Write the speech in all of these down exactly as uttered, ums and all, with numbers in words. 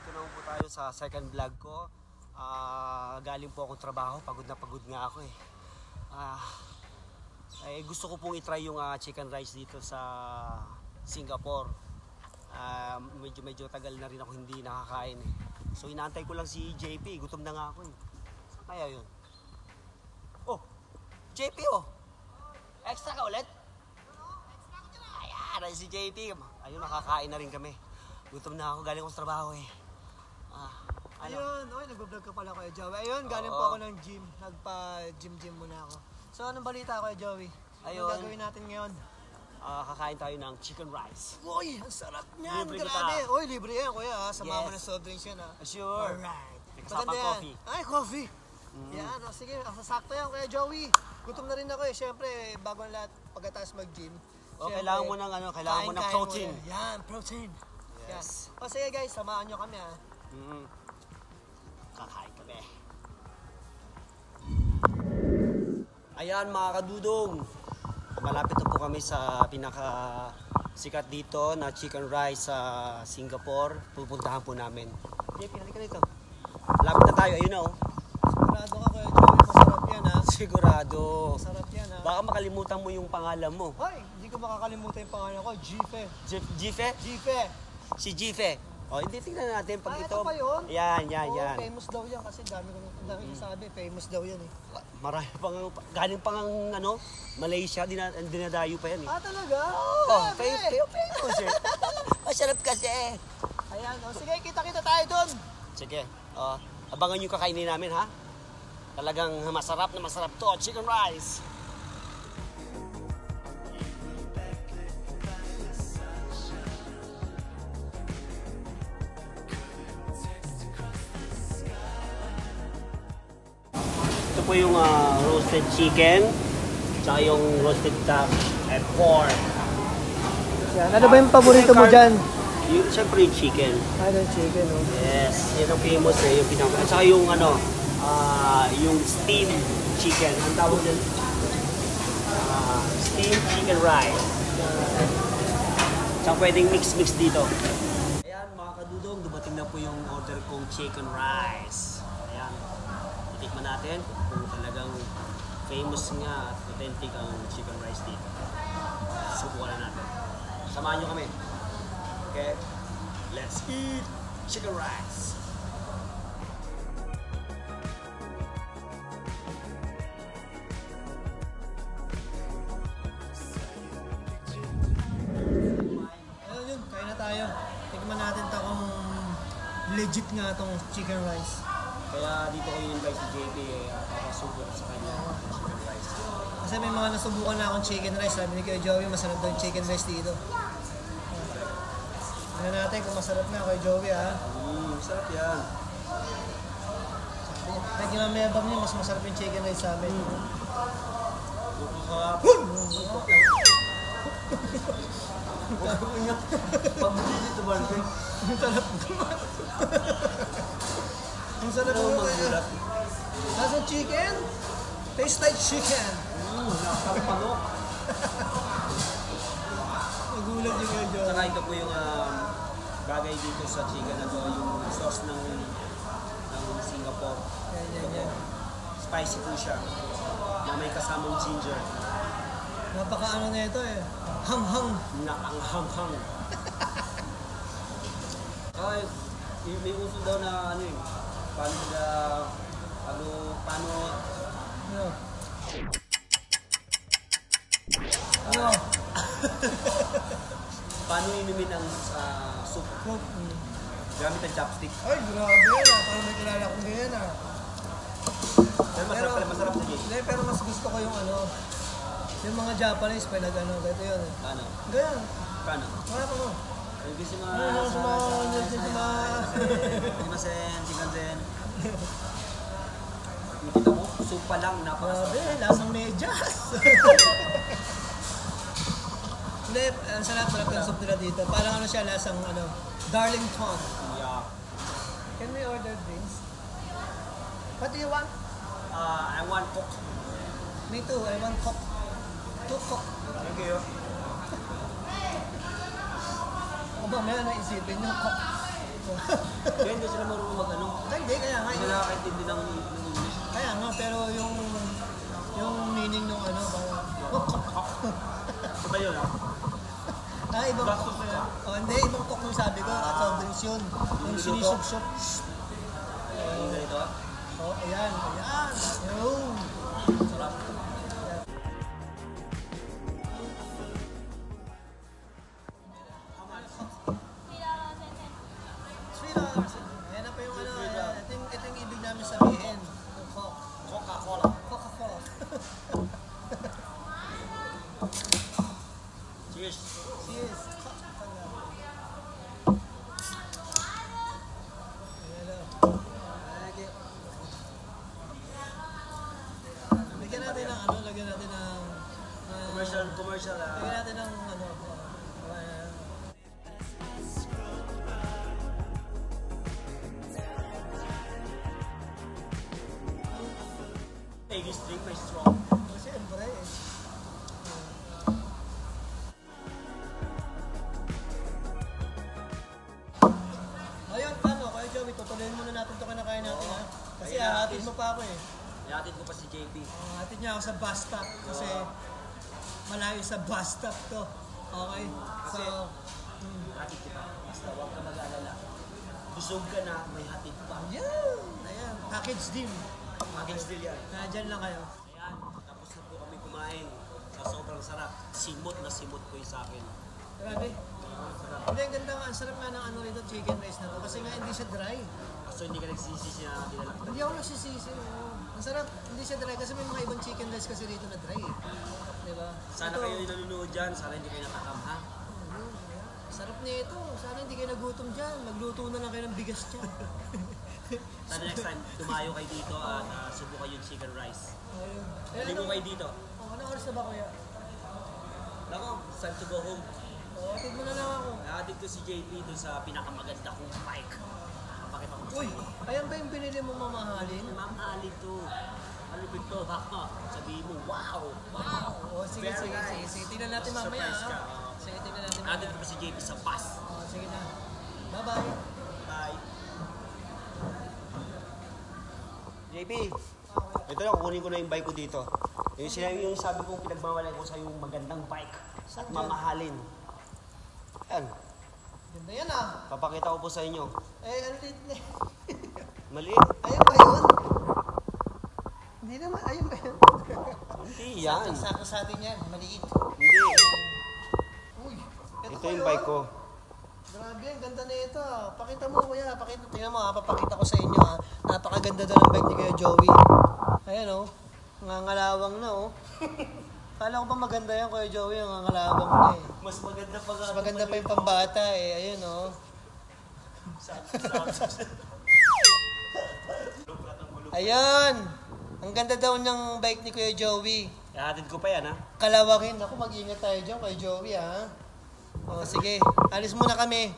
Nandito naman po tayo sa second vlog ko. Uh, galing po akong trabaho, pagod na pagod nga ako eh. Uh, eh gusto ko pong itry yung uh, chicken rice dito sa Singapore. Uh, medyo medyo tagal na rin ako hindi nakakain eh. So inaantay ko lang si J P, gutom na nga ako eh. Saan kaya yun? Oh, J P oh! Extra ka ulit? Ayan, si J P. Ayun, nakakain na rin kami. Gutom na ako, galing ko sa trabaho eh. Ah, ano? Ayun, oy, nag-vlog ka pala Kuya Joey. Ayun, galing Oo. po ako ng gym. Nagpa-gym-gym muna ako. So, anong balita Kuya Joey? Ayun. Anong gagawin natin ngayon? Ah, kakain tayo ng chicken rice. Uy, ang sarap niyan. Libre Grabe. kita. Uy, libre yan Kuya. Ha? Sa mama Yes. ng soft drinks yan ha. Sure. Alright. May kasapang Maganda yan. coffee. Ay, coffee. Mm. Yan, oh, sige. Sakto yan Kuya Joey. Gutom na rin ako eh. Siyempre, bago ang lahat, pagkatapos mag-gym. O, kailangan mo ng ano, kailangan mo ng kain-kain protein. muna. Yan, protein. Yes. Yan. O sige guys, samahan nyo kami ha. Mm. Kakain kami. Ayan mga kadudong. Malapit na po kami sa pinaka sikat dito na chicken rice sa Singapore. Pupuntahan po namin. Jay, pinalik ka dito. Malapit na tayo, ayun na oh. Sigurado ka Kuya Joey, masarap yan ha. Sigurado. Masarap yan ha. Baka makalimutan mo yung pangalan mo. Hoy, hindi ko makakalimutan yung pangalan ko, Jife. Jif- Jife? Jife. Si Jife. O, hindi tingnan natin pag Ah, ito. ito pa yun? Yan, yan, Oo, yan. famous daw yan kasi dami ko dami ko sabi, famous daw yan eh. Marami pang, galing pang ano, Malaysia, dina, dinadayo pa yan eh. Ah, talaga? Oh, grabe. kayo, kayo, famous eh. Masarap kasi. Ayan, oh, sige, kita-kita tayo doon. Sige, uh, abangan nyo kakainin namin ha. Talagang masarap na masarap to, chicken rice. Ito po yung uh, roasted chicken, tsaka yung roasted duck and pork. Yan, ano ba yung paborito mo dyan? Yung, siyempre yung chicken. Ah, yung chicken, oh. Yes, yan ang famous eh, yung pinaka. At saka yung ano, ah, yung steamed chicken. Ang tawag din, ah, steamed chicken rice. Tsaka pwedeng mix-mix dito. Ayan mga kadudong, dumating na po yung order kong chicken rice. Ayan, itikman natin kung talagang famous nga at authentic ang chicken rice dito. Subukan na natin. Samahan nyo kami. Okay, let's eat chicken rice. Ayun yun, kain na tayo. Tignan natin ta kung legit nga tong chicken rice. Kaya dito ko i-invite si J P eh, papasubok sa kanya ng chicken rice. Kasi may mga nasubukan na akong chicken rice. Sabi ni Kuya Joey, masarap daw yung chicken rice dito. Tignan natin kung masarap na Kuya Joey ha. Mm, masarap yan. Medyo mamayabang niya, mas masarap yung chicken rice sa amin. Masarap. Pabili dito ba? Ang sarap naman. Ang sarap Ano naman. magulat? Nasa chicken? Tastes like chicken. Mm, nakasarap panok. Nagulat yung Kuya Joey. Saka ito po yung um, bagay dito sa chicken na to, yung sauce ng, ng Singapore. Yan, yan, yan. Spicy po siya. Na may kasamang ginger. Napaka ano na ito eh. Hang-hang. Nakaanghang-hang. Ay, may uso daw na ano eh. Paano na, ano, paano, Ano? Ano? paano inumin ang uh, soup Cook. Mm. gamit ang chopstick. Ay, grabe yan ah. Parang may kilala kong ganyan ah. Pero masarap pala, masarap na Jay. Hindi, pero mas gusto ko yung ano. Yung mga Japanese pa nag ano, ganito yun eh. Paano? Ganyan. Paano? Wala pa mo. Ay, gusto mo. Ano sa mga Limasen, chikansen. Kita mo, soup pa lang, napakasarap. Grabe, lasang medyas. Hindi, ang sarap sarap ng soup nila dito. Parang ano siya, lasang ano, Darlington. Yeah. Can we order drinks? What do you want? Uh, I want coke. Me too, I want coke. Two coke. Thank you. O ba, may naisipin yung coke. Kaya hindi sila marunong mag-ano. Hindi, kaya nga. Hindi nila nakaintindi ng ng English. Kaya nga, pero yung yung meaning nung ano, parang... Ano ba yun, ha? Ah, ibang Gastos kok. na. Oh, hindi, ibang kok nung sabi ko. At soft drinks yun. Yung Yung sinisubsop. Yung ganito, ha? Oh, ayan, ayan. Yung. Sarap. three dollars. Ayan na pa yung ano, ayan. Ito yung, ito yung ibig namin sabihin. Yung coke. Coca-Cola. Coca-Cola. Cheers. Cheers. Coca-Cola. Ayan na. Thank you. Lagyan natin ng ano, lagyan natin ng... ah, Commercial, commercial, ha? Lagyan natin ng ano, uh, English drink, may strong. siyempre eh. Ayun, paano? Kaya Joey, tutuloyin muna natin ito kinakain natin ha. Kasi Ayun na, hahatid please. mo pa ako eh. Ihatid ko pa si J P. Uh, hatid niya ako sa bus stop kasi malayo sa bus stop to. Okay? So, hmm. Hatid kita. Basta huwag ka mag-alala. Busog ka na, may hatid pa. Ayan! Ayan, package deal. Package deal yan. Kaya dyan lang kayo. Ayan, tapos na po kami kumain. Sa sobrang sarap. Simot na simot po yung sa akin. Grabe. Ang sarap. Hindi, ang ganda nga. Ang sarap nga ng ano rito, chicken rice na to. Kasi nga hindi siya dry. So hindi ka nagsisisi na dinala ko. Hindi ako nagsisisi. Oo. Ang sarap, hindi siya dry. Kasi may mga ibang chicken rice kasi rito na dry eh. Diba? Sana Ito, kayo yung nanonood dyan. Sana hindi kayo natakam, ha? ayun, ayan. Sarap nito. Sana hindi kayo nagutom dyan. Magluto na lang kayo ng bigas dyan. Sana next time, tumayo kayo dito at uh, subukan yung chicken rice. Ayun. Eh, Ligo ano, kayo dito. oh, anong oras na ba kuya? Nako, it's time to go home. Oh, atid mo na lang ako. Nahatid ko si J P doon sa pinakamaganda kong bike. Papakita ko sa Uy, inyo. ayan ba yung binili mo mamahalin? Ma'am Ali to. Ano ba ito? Baka sabihin mo, wow! Wow! Oh, sige, Very sige, nice. sige, sige. Tingnan natin mamaya. Surprise ka. Ha? Sige, tingnan natin Nahatid mamaya. ko pa si J P sa bus. Oh, sige na. Bye-bye. Bye! J P, ito na, kukunin ko na yung bike ko dito. Yung, sinabi, yung sabi kong pinagmamalay ko sa yung magandang bike at mamahalin. Yan, Ganda yan ah. papakita ko po sa inyo. Eh, ano dito na? Maliit. Ayun ba yun? Hindi naman, ayun ba yun? Hindi yan. Sakto sa atin yan, maliit. Hindi. Uy, ito, Ito ba yung yun? bike ko. Grabe, ang ganda na ito. ah. Pakita mo kuya, pakita. Tingnan mo ha, papakita ko sa inyo ha. Napakaganda daw ng bike ni Kuya Joey. Ayan oh, nangangalawang na oh. Kala ko pa maganda yan Kuya Joey, nangangalawang na eh. Mas maganda pa nga. Mas maganda pa yung pambata eh, ayun oh. Ayan! Ang ganda daw ng bike ni Kuya Joey. Ihatid ko pa yan, ha? Kalawangin. Ako, mag-ingat tayo dyan kay Joey ha. O sige, alis muna kami.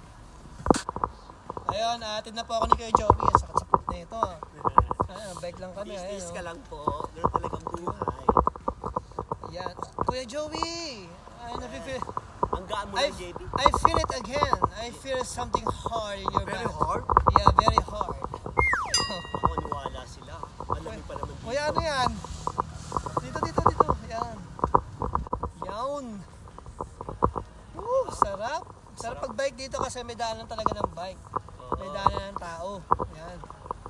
Ayun, atid na po ako ni Kuya Joey. Ang sakit-sakit na ito. Ah, bike lang kami. Ayun, Business oh. ka lang po. Ganun talagang buhay. Ayan. Kuya Joey! Ay, nafe-feel. Ang gaan mo I, na, J P. I feel it again. I feel something hard in your Very back. hard? Yeah, very hard. Ako niwala sila. Malamig pa naman dito. Kuya, ano yan? Dito, dito, dito. Ayan. Yawn. Woo, sarap. Sarap pag bike dito kasi may daanan talaga ng bike. May daanan ng tao. Ayan.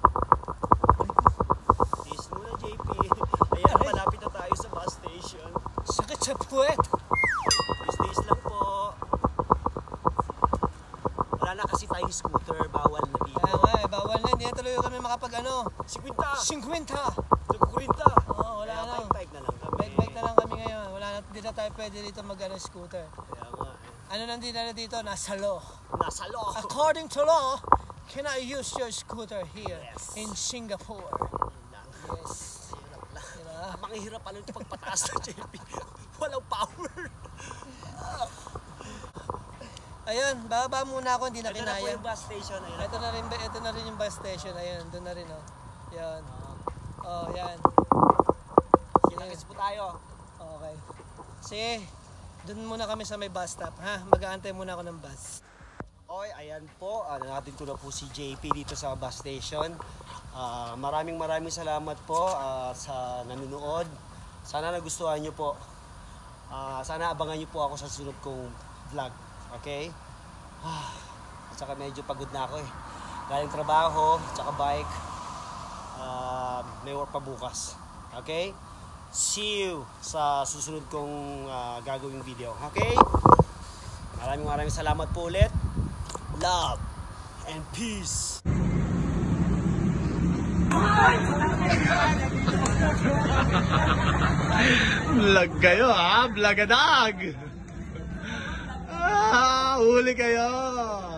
Tiis muna, J P. Ayan, malapit na tayo sa bus station. Sakit sa puwet. Tiis lang po. Wala na kasi tayong scooter. Bawal na dito. Kaya nga eh, bawal na. Hindi na tuloy kami makapag ano. Sikwinta! Singkwenta. Tugkurinta! Oo, wala Kaya na. bike-bike na lang kami. Bike-bike na lang kami ngayon. Wala na. Hindi na tayo pwede dito mag ano, scooter. Kaya nga eh. Ano nandito na dito? Nasa law. Nasa law. According to law, can I use your scooter here Yes. in Singapore? Yun lang. Yes. Hirap lang. Diba? Manghihirap pala ito pagpataas ng J P. Walang power. Ayun, bababa muna ako, hindi na Ito na po kinaya. yung bus station. Ayan. Ito na rin, ito na rin yung bus station. Ayun, doon na rin oh. Yan. Oh, yan. Kita-kits po tayo. Okay. Sige, doon muna kami sa may bus stop, ha? Mag-aantay muna ako ng bus. Okay, ayan po. Uh, natin ko na po si J P dito sa bus station. Uh, maraming maraming salamat po uh, sa nanonood. Sana nagustuhan nyo po. Uh, sana abangan nyo po ako sa sunod kong vlog. Okay? Ah, at saka medyo pagod na ako eh. Galing trabaho, tsaka bike. Uh, may work pa bukas. Okay? See you sa susunod kong uh, gagawing video. Okay? Maraming maraming salamat po ulit. Love and peace. Vlog kayo ha, vlogadag! Ah, huli kayo!